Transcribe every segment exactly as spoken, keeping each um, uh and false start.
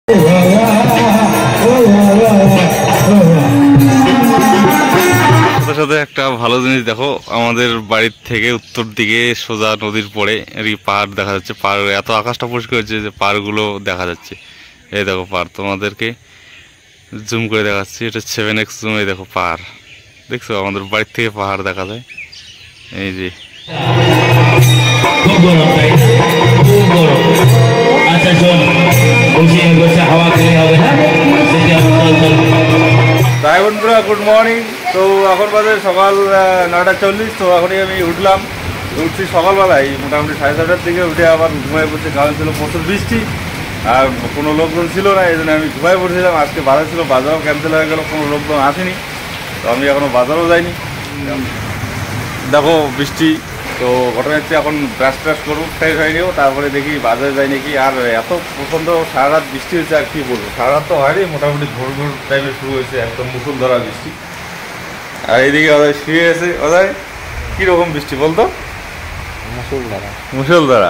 সাথে সাথে একটা ভালো জিনিস দেখো, আমাদের বাড়ির থেকে উত্তর দিকে সোজা নদীর পরে পাহাড় দেখা যাচ্ছে। পাহাড় এত আকাশটা পরিষ্কার হচ্ছে যে পাহাড়গুলো দেখা যাচ্ছে। এই দেখো পাহাড়, তোমাদেরকে জুম করে দেখাচ্ছি, এটা সেভেন এক্স জুমে দেখো পাহাড় দেখছো, আমাদের বাড়ির থেকে পাহাড় দেখা যায়। এই যে তাই বন্ধুরা, গুড মর্নিং। তো এখন বাজে সকাল নয়টা চল্লিশ। তো এখনই আমি উঠলাম, উঠছি সকালবেলায় মোটামুটি সাড়ে ছটার দিকে। উঠে আবার ঘুমায় পড়ছে, কারণ ছিল প্রচুর বৃষ্টি আর কোনো লোকজন ছিল না, এই জন্য আমি ঘুমায় পড়ছিলাম। আজকে বাজার ছিল, বাজারও ক্যান্সেল হয়ে গেল, কোনো লোকজন আসেনি। তো আমি এখনও বাজারও যাইনি। দেখো বৃষ্টি। তো ঘটনা হচ্ছে এখন ব্রাশ ট্রাশ করবো, ফ্রেশ হয়ে নিও, তারপরে দেখি বাজারে যাই নাকি। আর এত প্রচণ্ড সারা রাত বৃষ্টি হয়েছে, আর কি বলবো, সারা রাত তো হয়নি, মোটামুটি ভোর ভোর টাইমে শুরু হয়েছে একদম মুষলধারা বৃষ্টি। আর এইদিকে ওদের শুয়ে আছে। ওদের কীরকম বৃষ্টি বলতো? মুষলধারা মুষলধারা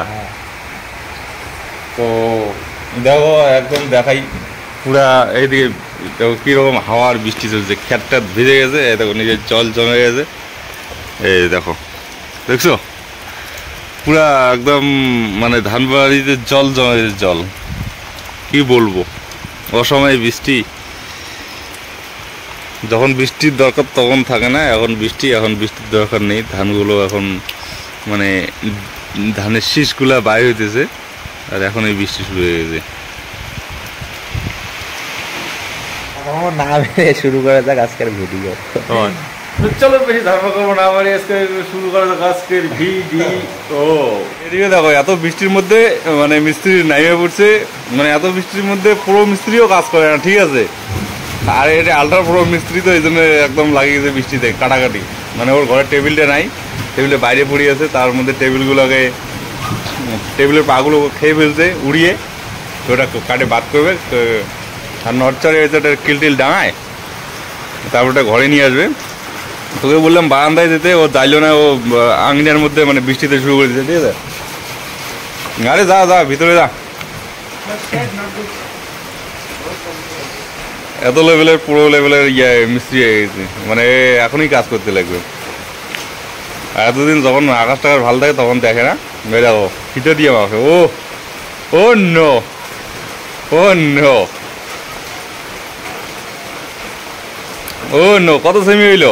তো দেখো একদম দেখাই পুরা। এইদিকে দেখো কীরকম হাওয়ার বৃষ্টি চলছে, খেত টেত ভিজে গেছে, দেখো নিজের জল জমে গেছে। এই দেখো, দেখছো পুরা একদম মানে ধান বাড়িতে জল জমে জল, কি বলবো, অসময়ে বৃষ্টি। যখন বৃষ্টির দরকার তখন থাকে না, এখন বৃষ্টি, এখন বৃষ্টির দরকার নেই। ধানগুলো এখন মানে ধানের শীষগুলা বাইরে হইতেছে, আর এখন এই বৃষ্টি শুরু হয়ে গেছে। না শুরু করা যাক আজকের ভিডিও। চলো বেশি ধারণা করবো না, আমার আজকে শুরু করা যাক আজকের ভিডিও। এদিকে দেখো এত বৃষ্টির মধ্যে মানে মিস্ত্রি নাইমে পড়ছে, মানে এত বৃষ্টির মধ্যে পুরো মিস্ত্রিও কাজ করে না, ঠিক আছে। আর এটা আল্ট্রা প্রো মিস্ত্রি, তো এই জন্য একদম লাগিয়ে গেছে বৃষ্টিতে কাটাকাটি। মানে ওর ঘরের টেবিলটা নাই, টেবিলে বাইরে পড়ে আছে, তার মধ্যে টেবিলগুলোকে টেবিলের পাগুলো খেয়ে ফেলছে উড়িয়ে, তো ওটা কাটে বাদ করবে। আর নড়চড়ে হয়েছে ওটা কিল টিল ডাঙায়, তারপর ওটা ঘরে নিয়ে আসবে। তোকে বললাম বারান্দায় যেতে, ও যাইলো না, ও আঙিনার মধ্যে মানে বৃষ্টিতে শুরু করে দিতে, ঠিক আছে। আরে যা যা ভিতরে যা। এত লেভেলের পুরো লেভেলের ইয়ে মিস্ত্রি হয়ে গেছে, মানে এখনই কাজ করতে লাগবে। আর এতদিন যখন আকাশ টাকার ভালো থাকে তখন দেখে না, বেরাবো ফিতে দিয়ে আমাকে। ও ও নো ও নো ও নো কত সেমি হইলো?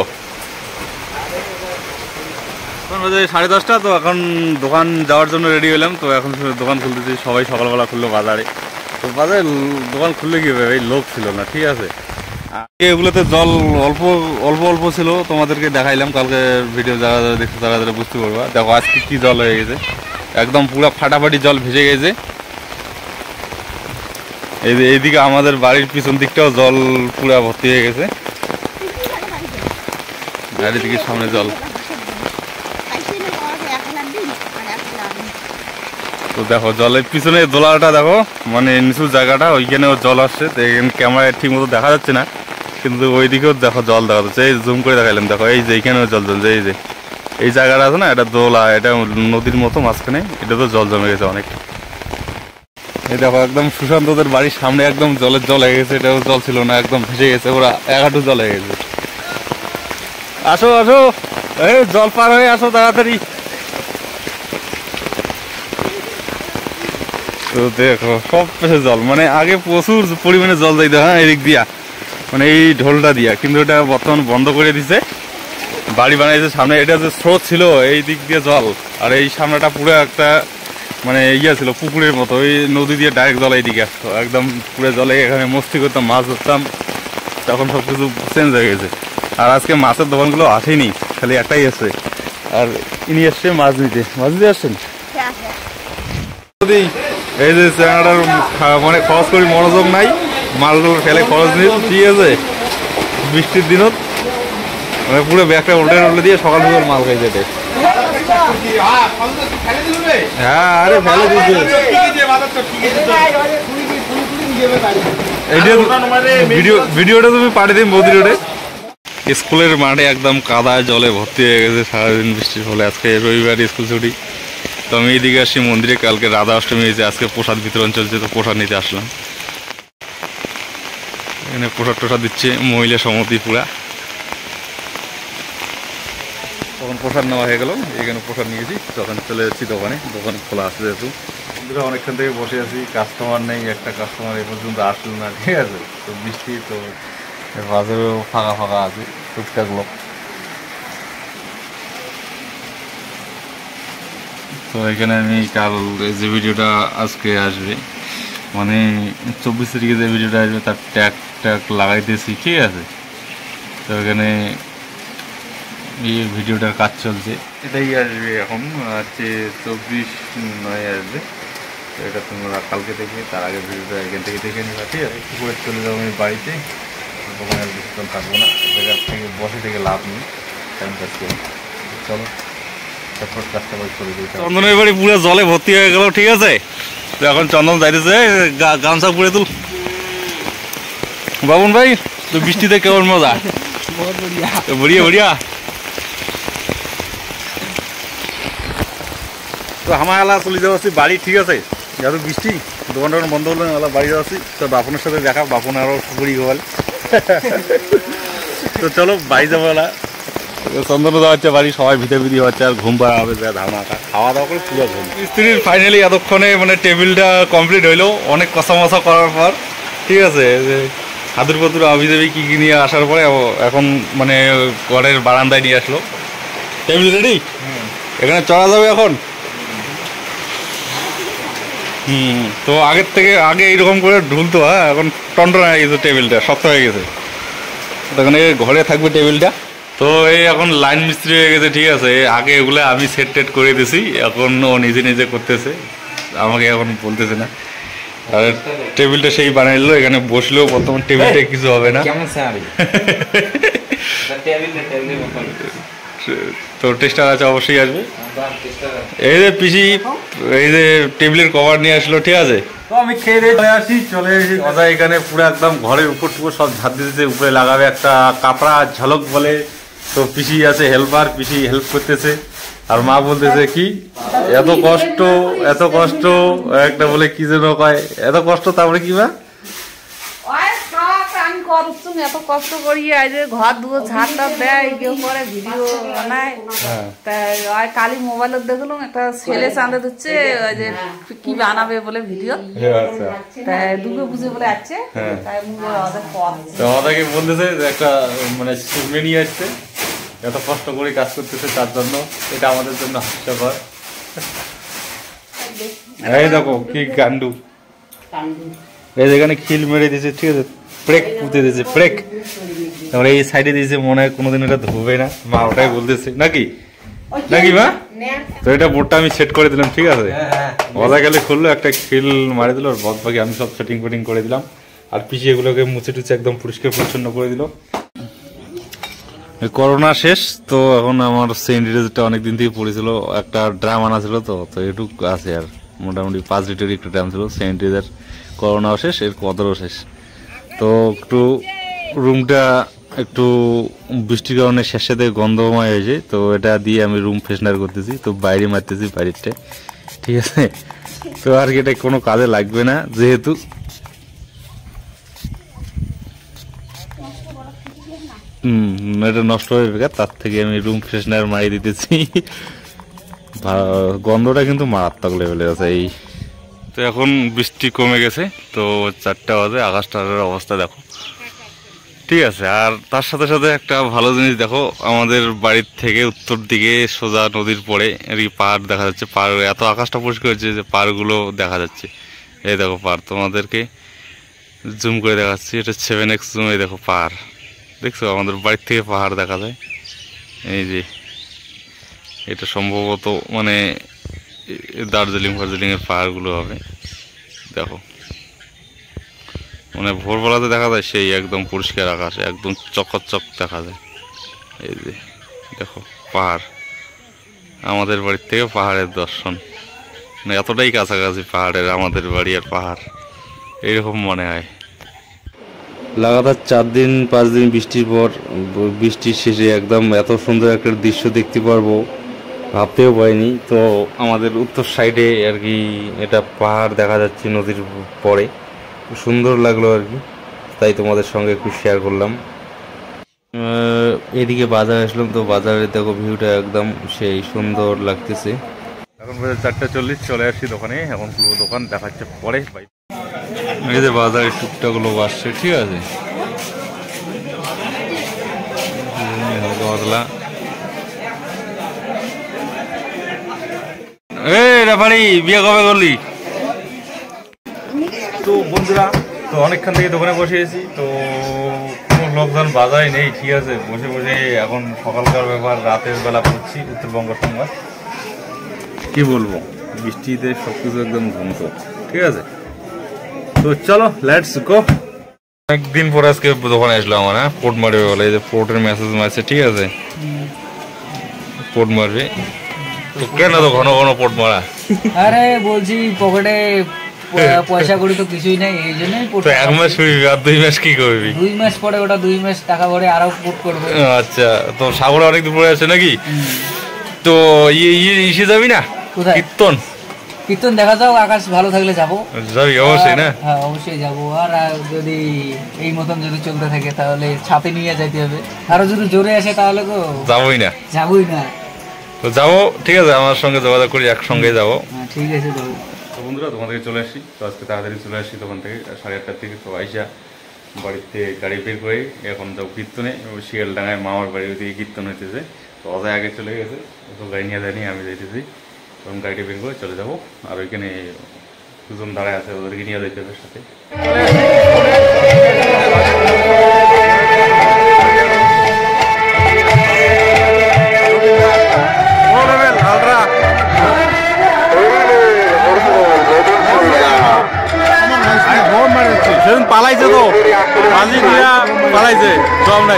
সাড়ে দশটা। তো এখন দোকান যাওয়ার জন্য রেডি হলাম। তো এখন দোকান খুলতেছি, সবাই সকালবেলা খুললো বাজারে। তো বাজারে দোকান খুললে কি হবে, এই লোক ছিল না, ঠিক আছে। এগুলোতে জল অল্প অল্প অল্প ছিল, তোমাদেরকে দেখাইলাম কালকে ভিডিও, যারা যারা দেখছো তারা যারা বুঝতে পারবা। দেখো আজকে কি জল হয়ে গেছে, একদম পুরো ফাটাফাটি জল ভেসে গেছে। এই যে এইদিকে আমাদের বাড়ির পিছন দিকটাও জল পুরা ভর্তি হয়ে গেছে, গাড়ির দিকে সামনে জল। তো দেখো জলের পিছনে দোলাটা দেখো, মানে নিচু জায়গাটা, ওইখানেও জল আসছে। তো এখানে ক্যামেরায় ঠিক মতো দেখা যাচ্ছে না, কিন্তু ওইদিকেও দেখো জল দেখা যাচ্ছে। এই জুম করে দেখাইলাম, দেখো এই যে এইখানেও জল জমছে। এই যে এই জায়গাটা আছে না, এটা দোলা, এটা নদীর মতো মাঝখানে, এটা তো জল জমে গেছে অনেক। এই দেখো একদম সুশান্তদের বাড়ির সামনে একদম জলের জল হয়ে গেছে, এটাও জল ছিল না, একদম ভেসে গেছে, ওরা এক হাঁটু জল হয়ে গেছে। আসো আসো, এই জল পার হয়ে আসো তাড়াতাড়ি। তো দেখো সব পেছে জল, মানে আগে প্রচুর পরিমাণে জল যাইতো, হ্যাঁ এদিক দিয়া, মানে এই ঢোলটা দিয়া, কিন্তু এটা বর্তমান বন্ধ করে দিছে, বাড়ি বানাইছে সামনে। এটা যে স্রোত ছিল এই দিক দিয়ে জল, আর এই সামনেটা পুরো একটা মানে ইয়ে ছিল পুকুরের মতো, ওই নদী দিয়ে ডাইরেক্ট জল এইদিকে আসতো, একদম পুরো জলে। এখানে মস্তি করতাম, মাছ ধরতাম, তখন সব কিছু চেঞ্জ হয়ে গেছে। আর আজকে মাছের দোকানগুলো আসেনি, খালি একটাই আছে, আর ইনি এসছে মাছ নিতে। মাছ নিতে আসছেন? এই যে চ্যাংড়াটার মানে খরচ করি মনোযোগ নাই, মাল ফেলে খরচ নিই, ঠিক আছে। বৃষ্টির দিনত মানে পুরো ব্যাগটা উল্টে উল্টে দিয়ে সকাল সকাল মাল খাইছে এটা। হ্যাঁ আরে ফেলে দিচ্ছে। ভিডিও ভিডিওটা তুমি পাঠিয়ে দিন বৌদি রোডে। স্কুলের মাঠে একদম কাদায় জলে ভর্তি হয়ে গেছে সারাদিন বৃষ্টির ফলে। আজকে রবিবার স্কুল ছুটি। তো আমি এইদিকে আসছি মন্দিরে, কালকে রাধা অষ্টমী হয়েছে, আজকে প্রসাদ বিতরণ চলছে, তো প্রসাদ নিতে আসলাম। এখানে প্রসাদ টসাদ দিচ্ছে মহিলা সমিতি পুরা। তখন প্রসাদ নেওয়া হয়ে গেল, এখানে প্রসাদ নিয়েছি, তখন চলে যাচ্ছি দোকানে। দোকান খোলা আছে যেহেতু, বন্ধুরা অনেকক্ষণ থেকে বসে আছি, কাস্টমার নেই, একটা কাস্টমার এ পর্যন্ত আসলো না, ঠিক আছে। তো বৃষ্টি, তো বাজারেও ফাঁকা ফাঁকা আছে টুকটাক লোক। তো এখানে আমি কাল যে ভিডিওটা আজকে আসবে, মানে চব্বিশ তারিখে যে ভিডিওটা আসবে তার ট্যাগ ট্যাগ লাগাইতেছি, ঠিক আছে। তো এখানে এই ভিডিওটার কাজ চলছে, এটাই আসবে এখন, হচ্ছে চব্বিশ নয় আসবে। তো এটা তোমরা কালকে দেখে, তার আগে ভিডিওটা এখান থেকে দেখে নিবা, ঠিক আছে। একটু করে চলে যাবো আমি বাড়িতে, দোকানে আর বেশিক্ষণ থাকবো না, জায়গার থেকে বসে থেকে লাভ নেই, টাইম পাস করি। চলো তারপর কাজটা করে চলে যাই। চন্দনের বাড়ি পুরো জলে ভর্তি হয়ে গেল, ঠিক আছে। তো এখন চন্দন যাইতেছে, গামছা পুড়ে তুল। বাবুন ভাই, তো বৃষ্টিতে কেমন মজা? বড়িয়া বড়িয়া। তো আমার এলা চলে যাচ্ছি বাড়ি, ঠিক আছে। যেহেতু বৃষ্টি, দোকান টোকান বন্ধ হলো, এলা বাড়ি যাচ্ছি। তো বাপনের সাথে দেখা, বাপন আরো ঘুরি গোয়াল। তো চলো বাড়ি যাবো এলা। চন্দন যাওয়াচ্ছে বাড়ি, সবাই ভিতরে ভিতরে হচ্ছে, আর ঘুম পাড়া হবে, যা ধামা খাওয়া দাওয়া করে পুরো ঘুম। মিস্ত্রির ফাইনালি এতক্ষণে মানে টেবিলটা কমপ্লিট হইলো, অনেক কষা মশা করার পর, ঠিক আছে। হাতুর পাতুর আবি যাবি কী কী নিয়ে আসার পরে এখন মানে ঘরের বারান্দায় নিয়ে আসলো। টেবিল রেডি, এখানে চড়া যাবে এখন। হুম, তো আগের থেকে আগে এইরকম করে ঢুলতো, হ্যাঁ, এখন টন্টন হয়ে গেছে, টেবিলটা শক্ত হয়ে গেছে। তখন ঘরে থাকবে টেবিলটা। তো এই এখন লাইন মিস্ত্রি হয়ে গেছে, ঠিক আছে। আগে এগুলো আমি সেট টেট করে দিছি, এখন ও নিজে নিজে করতেছে, আমাকে এখন বলতেছে না। আর টেবিলটা সেই বানাইলো, এখানে বসলেও বর্তমান টেবিলটা কিছু হবে না। তো টেস্টার আছে, অবশ্যই আসবে। এই যে পিসি এই যে টেবিলের কভার নিয়ে আসলো, ঠিক আছে। তো আমি খেয়ে দিয়ে চলে আসি, চলে এসেছি কথা এখানে পুরো একদম ঘরের উপর টুকু সব ঝাঁপ দিতেছে, উপরে লাগাবে একটা কাপড়া ঝলক বলে। তো পিসি আছে হেল্পার, পিসি হেল্প করতেছে। আর মা বলতেছে কি এত কষ্ট, এত কষ্ট, একটা বলে কি যেন কয়, এত কষ্ট, তারপরে কি বা এত কষ্ট করি, ঘর দুটো ঝাড় টাপ দেয়, কেউ করে ভিডিও বানায়। তাই কালি মোবাইলে দেখলাম একটা ছেলে চাঁদে দিচ্ছে, ওই যে কি বানাবে বলে ভিডিও, তাই দুটো বুঝে বলে আছে। তাই আমাদেরকে বলতেছে একটা মানে শিল্পী নিয়ে আসছে, এত কষ্ট করে কাজ করতেছে, তার জন্য এটা আমাদের জন্য হাস্যকর। এই দেখো কি গান্ডু, এই যেখানে খিল মেরে দিয়েছে, ঠিক আছে, ব্রেক পুঁতে দিয়েছে, ব্রেক। তারপরে এই সাইডে দিয়েছে, মনে হয় কোনোদিন এটা ধোবে না, মা ওটাই বলতেছে নাকি নাকি মা। তো এটা বোর্ডটা আমি সেট করে দিলাম, ঠিক আছে। মজা গেলে খুললো, একটা খিল মারি দিল, আর বাদ বাকি আমি সব সেটিং ফেটিং করে দিলাম। আর পিছিয়ে এগুলোকে মুছে টুছে একদম পরিষ্কার পরিচ্ছন্ন করে দিল। করোনা শেষ, তো এখন আমার স্যানিটাইজারটা অনেকদিন থেকে পড়েছিল, একটা ড্রাম আনা ছিল, তো তো এটুকু আছে, আর মোটামুটি পাঁচ লিটারের একটা ড্রাম ছিল স্যানিটাইজার। করোনাও শেষ, এর কদরও শেষ। তো একটু রুমটা একটু বৃষ্টির কারণে শেষ সাথে গন্ধময় হয়েছে, তো এটা দিয়ে আমি রুম ফ্রেশনার করতেছি। তো বাইরে মারতেছি বাইরেরটা, ঠিক আছে। তো আর কি এটা কোনো কাজে লাগবে না, যেহেতু হুম এটা নষ্ট হয়ে বেকার, তার থেকে আমি রুম ফ্রেশনার মারিয়ে দিতেছি। গন্ধটা কিন্তু মারাত্মক লেভেলের আছে এই। তো এখন বৃষ্টি কমে গেছে, তো চারটা বাজে, আকাশটার অবস্থা দেখো, ঠিক আছে। আর তার সাথে সাথে একটা ভালো জিনিস দেখো, আমাদের বাড়ির থেকে উত্তর দিকে সোজা নদীর পরে আর কি পাহাড় দেখা যাচ্ছে। পাহাড় এত আকাশটা পরিষ্কার হচ্ছে যে পাহাড়গুলো দেখা যাচ্ছে। এই দেখো পাহাড়, তোমাদেরকে জুম করে দেখাচ্ছি, এটা সেভেন এক্স জুম। এই দেখো পাহাড়, দেখছো আমাদের বাড়ির থেকে পাহাড় দেখা যায়। এই যে এটা সম্ভবত মানে দার্জিলিং ফার্জিলিংয়ের পাহাড়গুলো হবে, দেখো মানে ভোরবেলাতে দেখা যায় সেই একদম পরিষ্কার আকাশ, একদম চকচক দেখা যায়। এই যে দেখো পাহাড়, আমাদের বাড়ির থেকে পাহাড়ের দর্শন, মানে এতটাই কাছাকাছি পাহাড়ের আমাদের বাড়ি আর পাহাড়, এইরকম মনে হয়। লাগাতার চার দিন পাঁচ দিন বৃষ্টির পর বৃষ্টির শেষে একদম এত সুন্দর একটা দৃশ্য দেখতে পারবো ভাবতেও পারিনি। তো আমাদের উত্তর সাইডে আর কি এটা পাহাড় দেখা যাচ্ছে নদীর পরে, সুন্দর লাগলো আর কি। তাই তোমাদের সঙ্গে একটু শেয়ার করলাম। এদিকে বাজার আসলাম, তো বাজারে দেখো ভিউটা একদম সেই সুন্দর লাগতেছে। এখন বাজে চারটা চল্লিশ, চলে আসছি দোকানে। এখন পুরো দোকান দেখাচ্ছে পরে। এই যে বাজারে টুকটাক লোক আসছে, ঠিক আছে। হালকা পাতলা এই রেফারি বিয়ে কবে করলি? তো বন্ধুরা, তো অনেকক্ষণ থেকে দোকানে বসে আছি, তো কোনো লোকজন বাজারে নেই, ঠিক আছে। বসে বসে এখন সকালকার ব্যাপার, রাতের বেলা পড়ছি উত্তরবঙ্গ সংবাদ। কি বলবো, বৃষ্টিতে সবকিছু একদম ধ্বংস, ঠিক আছে। তো চলো লেটস গো। অনেকদিন পর আজকে দোকানে আসলো আমার, হ্যাঁ পোর্ট মারবে বলে, এই যে পোর্টের মেসেজ মারছে, ঠিক আছে। পোর্ট মারবে তো কেন তো ঘন ঘন পোর্ট মারা? আরে বলছি পকেটে পয়সা করি তো কিছুই নাই, এই জন্যই পোর্ট। এক মাস শুরবি আর দুই মাস কি করবি? দুই মাস পরে ওটা দুই মাস টাকা ভরে আরো পোর্ট করবো। আচ্ছা, তো সাগরে অনেক দূর পরে আছে নাকি? তো ইয়ে ইয়ে ইসে যাবি না কীর্তন? কীর্তন দেখা যাও, আকাশ ভালো থাকলে যাবো। যাবি অবশ্যই না? হ্যাঁ অবশ্যই যাবো। আর যদি এই মতন যদি চলতে থাকে তাহলে ছাতে নিয়ে যাইতে হবে। আরো যদি জোরে আসে তাহলে তো যাবোই না। যাবোই না। তো যাবো, ঠিক আছে, আমার সঙ্গে যোগাযোগ করি, একসঙ্গে যাবো। হ্যাঁ ঠিক আছে যাবো। তো বন্ধুরা, তোমাদেরকে চলে আসি। তো আজকে তাড়াতাড়ি চলে আসি দোকান থেকে, সাড়ে আটটার থেকে। তো আইসা বাড়িতে গাড়ি বের করে এখন যাবো কীর্তনে। শিয়ালডাঙ্গায় মামার বাড়ি, ওইদিকে কীর্তন হইতেছে। তো অজায় আগে চলে গেছে, তো গাড়ি নিয়ে যায়নি, আমি যাইতেছি। তখন গাড়িটা বের করে চলে যাবো। আর ওইখানে দুজন দাঁড়ায় আছে, ওদেরকে নিয়ে যাইতে হবে সাথে। সেদিন পালাইছে, তো মাঝি দিয়া পালাইছে, সব নাই।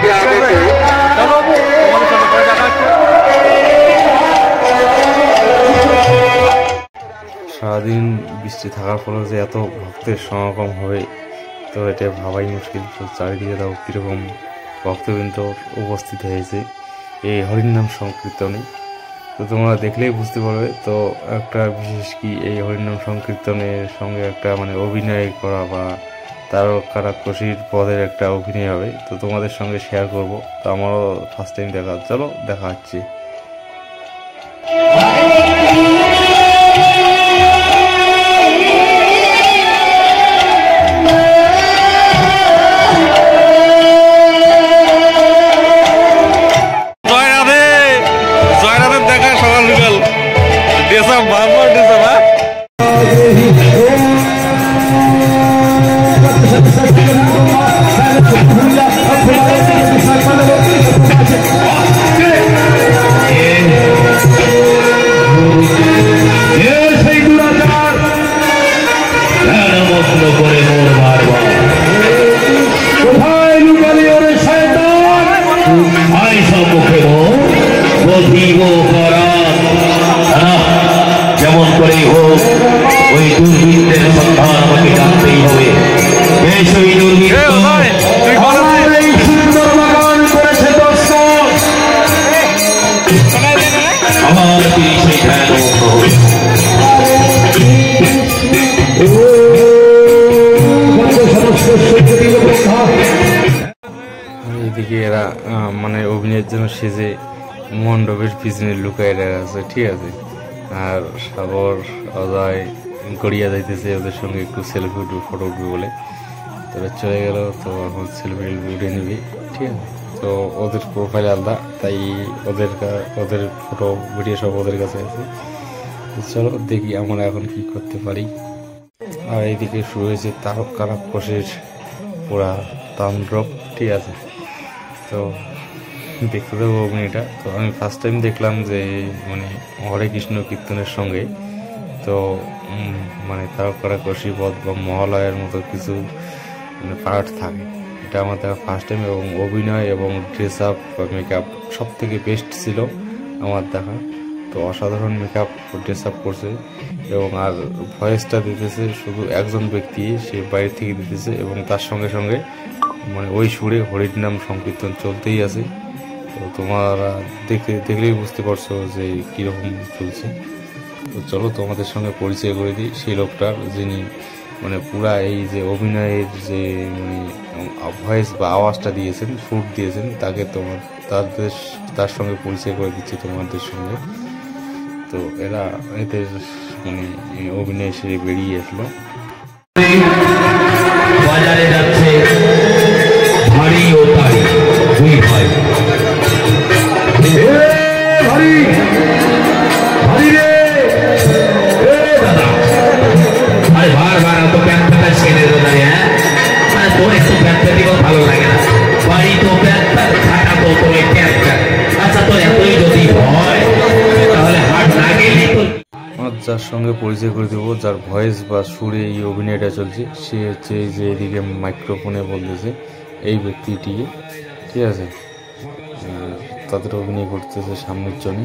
সারাদিন বৃষ্টি থাকার ফলে যে এত ভক্তের সমাগম হবে, তো এটা ভাবাই মুশকিল। তো চারিদিকে তাও কীরকম ভক্তবৃন্দ উপস্থিত হয়েছে এই হরিনাম সংকীর্তনে, তো তোমরা দেখলেই বুঝতে পারবে। তো একটা বিশেষ কি, এই হরিনাম সংকীর্তনের সঙ্গে একটা মানে অভিনয় করা বা তারকারাক্ষসীর পদের একটা অভিনয় হবে, তো তোমাদের সঙ্গে শেয়ার করব। তো আমারও ফার্স্ট টাইম দেখা, চলো দেখা হচ্ছে। যেমন করে হোক ওই দুর্বৃত্তের সন্ধান আমাকে জানতেই হবে। এই দুর্বৃত্ত আমার এই সুন্দর বাগান করেছে দর্শক, আমার তিনি সেই ধ্যান এইদিকে এরা মানে অভিনয়ের জন্য সেজে মণ্ডপের পিছনে লুকায় আছে, ঠিক আছে। আর সাগর অজয় গড়িয়া যাইতেছে, ওদের সঙ্গে একটু সেলফি উঠবে, ফটো উঠবে বলে। তবে চলে গেল, তো এখন সেলফি উঠে নিবি, ঠিক আছে। তো ওদের প্রোফাইল আলাদা, তাই ওদের ওদের ফটো ভিডিও সব ওদের কাছে আছে। তো চলো দেখি আমরা এখন কি করতে পারি। আর এইদিকে শুরু হয়েছে তারকারাক্ষসীর পুরা তাণ্ডব, ঠিক আছে। তো দেখতে দেবো অভিনয়টা। তো আমি ফার্স্ট টাইম দেখলাম যে মানে হরে কৃষ্ণ কীর্তনের সঙ্গে তো মানে তারকারাক্ষসী বধ বা মহালয়ার মতো কিছু মানে পার্ট থাকে, এটা আমার দেখা ফার্স্ট টাইম। এবং অভিনয় এবং ড্রেস আপ বা মেকআপ সব থেকে বেস্ট ছিল আমার দেখা। তো অসাধারণ মেকআপ ড্রেস আপ করছে, এবং আর ভয়েসটা দিতেছে শুধু একজন ব্যক্তি, সে বাইরে থেকে দিতেছে, এবং তার সঙ্গে সঙ্গে মানে ওই সুরে হরির নাম সংকীর্তন চলতেই আছে। তো তোমরা দেখে দেখলেই বুঝতে পারছো যে কীরকম চলছে। তো চলো তোমাদের সঙ্গে পরিচয় করে দিই সেই লোকটার, যিনি মানে পুরা এই যে অভিনয়ের যে মানে ভয়েস বা আওয়াজটা দিয়েছেন, সুর দিয়েছেন, তাকে তোমার তাদের তার সঙ্গে পরিচয় করে দিচ্ছি তোমাদের সঙ্গে। তো এরা এদের মানে অভিনয় সেরে বেরিয়ে আসলো। বাজারে যাচ্ছে ভারী ও তারি দুই ভাই। ভারী ভারী রে দাদা, আরে বার বার এত প্যান্ট প্যান্ট ছেড়ে দাদা, হ্যাঁ মানে তোর একটু প্যান্ট প্যান্ট ভালো লাগে না, বাড়ি তো প্যান্ট প্যান্ট খাটা তো তোর প্যান্ট প্যান্ট। আচ্ছা তোর এতই যদি হয় তাহলে হাট না গেলেই তো। আমার যার সঙ্গে পরিচয় করে দেবো, যার ভয়েস বা সুরে এই অভিনয়টা চলছে, সে হচ্ছে যে এদিকে মাইক্রোফোনে বলতেছে এই ব্যক্তিটিকে, ঠিক আছে। তাদের অভিনয় করতেছে সামনের জন্য।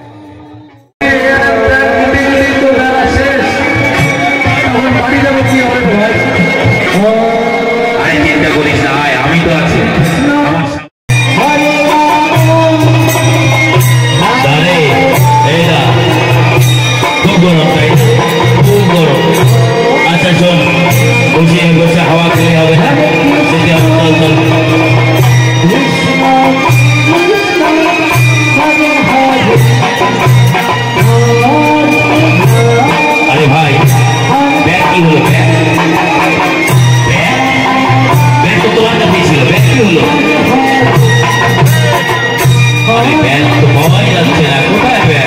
চিন্তা করিস না, আমি তো আছি। আচ্ছা শোন, বসে বসে হাওয়া খেলে হবে না, আরে ভাই ব্যাগ কি হলো? ব্যাগ ব্যাগ তো তোমার কাছে ছিল, ব্যাগ কি হলো? আরে ব্যাগ তো পাওয়াই যাচ্ছে না, কোথায় ব্যাগ?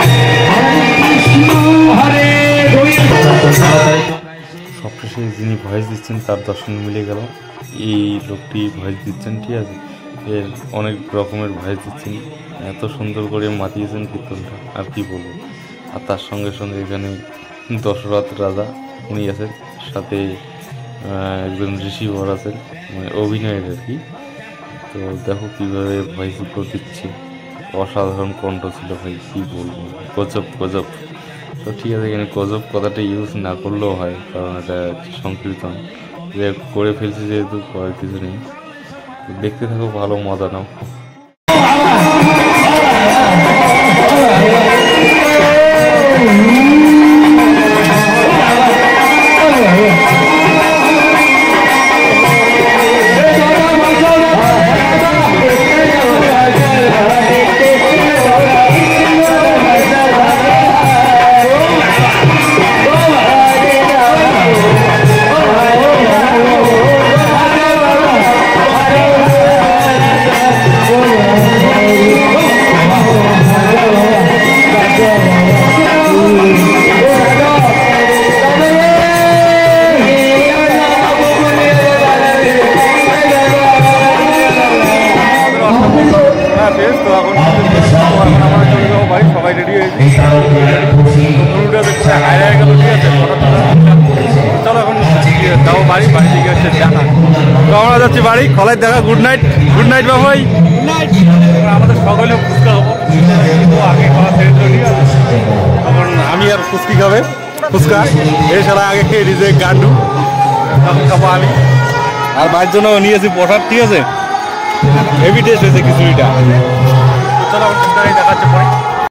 সবশেষে যিনি ভয়েস দিচ্ছেন তার দর্শন মিলে গেল। এই লোকটি ভয়েস দিচ্ছেন, ঠিক আছে। এর অনেক রকমের ভয়েস দিচ্ছেন, এত সুন্দর করে মাতিয়েছেন কীর্তনটা, আর কি বলবো। আর তার সঙ্গে সঙ্গে এখানে দশরথ রাজা উনি আছেন, সাথে একজন ঋষিবর আছেন, মানে অভিনয়ের আর কি। তো দেখো কীভাবে ভয়েস দিচ্ছে, অসাধারণ কণ্ঠ ছিল ভাই, কী বলবো, গজব গজব। তো ঠিক আছে, এখানে গজব কথাটা ইউজ না করলেও হয়, কারণ এটা সংকীর্তন যে করে ফেলছে, যেহেতু করার কিছু নেই। দেখতে থাকো, ভালো মজা নাও। সবাই রেডি হয়েছে, চলো এখন যাবো বাড়ি, বাড়ি থেকে হচ্ছে দেখা। তো আমরা যাচ্ছি বাড়ি, খোলায় দেখা। গুড নাইট, গুড নাইট বাবাই। আমাদের সকলে ফুচকা খাবো, আগে খাওয়া ছেড়ে দিল, ঠিক আছে। এখন আমি আর ফুচকি খাবে, ফুচকা এছাড়া আগে খেয়ে দিয়েছে গান্ডু, তখন খাবো আমি। আর বাড়ির জন্য নিয়েছি পটার, ঠিক আছে। হেভি টেস্ট হয়েছে খিচুড়িটা। চলো এখন দেখাচ্ছে পরে।